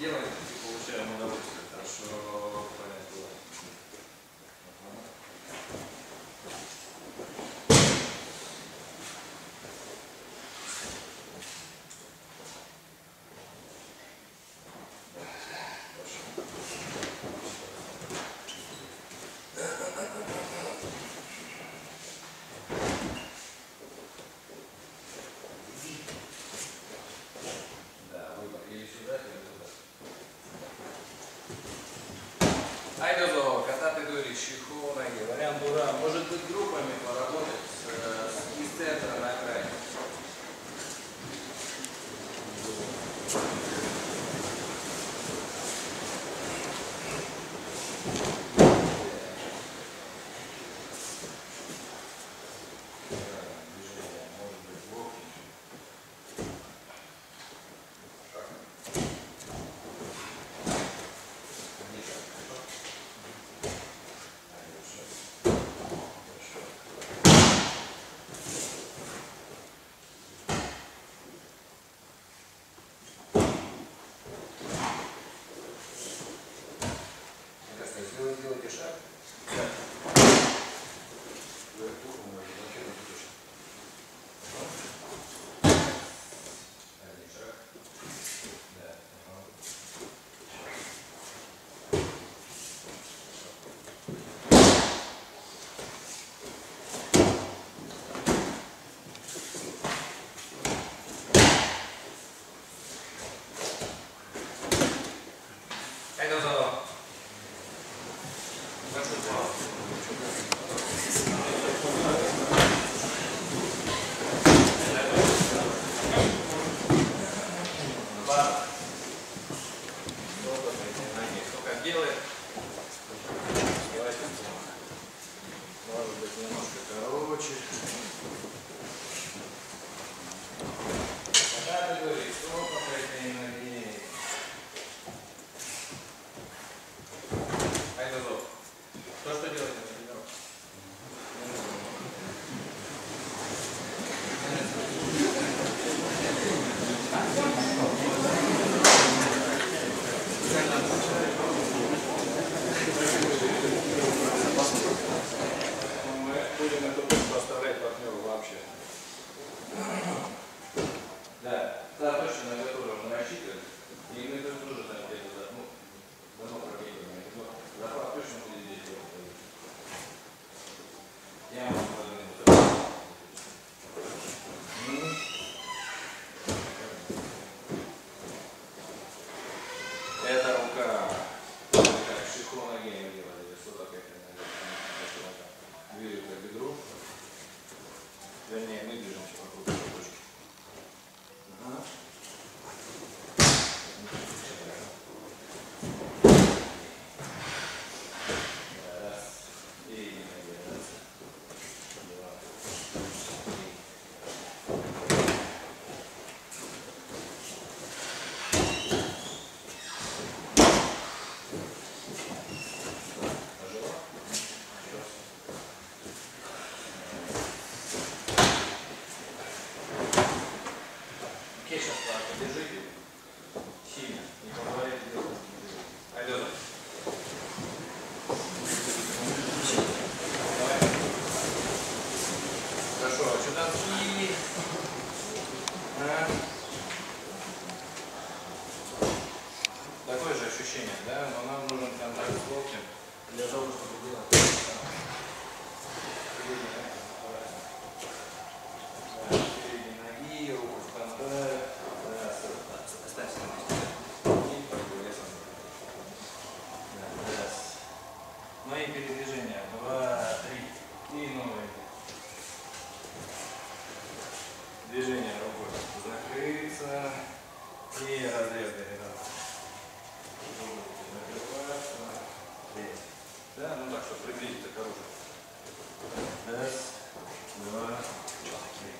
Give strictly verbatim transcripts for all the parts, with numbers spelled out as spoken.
делаем и получаем удовольствие. Хорошо понять было. Айдозо, кататы дурищи, хонаги. Вариант дура. Может быть группами поработать с, из центра на окраине. Вы делаете шаг? Да. Вертуху можно вообще не точно. Один шаг. Да. Айдозо. Кто как делает? Давайте может быть немножко короче. Когда ты говоришь, сколько этой ноги? Айдозо. То, что делать на тренировке? Мы будем эту точку оставлять партнеру вообще. Да, да, точно, на это тоже можно рассчитывать. И мы тут тоже там где-то, ну, давно пробегали. Захват точно будет здесь. Я вам буду. Это рука. Как шихроноги мы делали. Что такое? Двигаю по бедру. Вернее, мы движемся вокруг этой точки. Ага. Сейчас подержите сильно, не позволяйте делать. Айдозо. Давай. Хорошо, а сюда и... А. Такое же ощущение, да? Но нам нужен контакт с локтем для того, чтобы делать. Мои передвижения. Два, три. И новые. Движение рукой. Закрыться. И разрез горизонта. Да, ну так, чтобы приблизиться к оружию. Раз, два, три.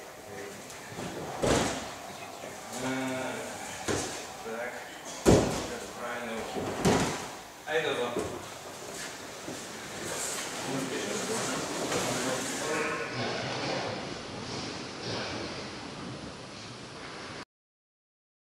Так. Это правильно. Айдозо.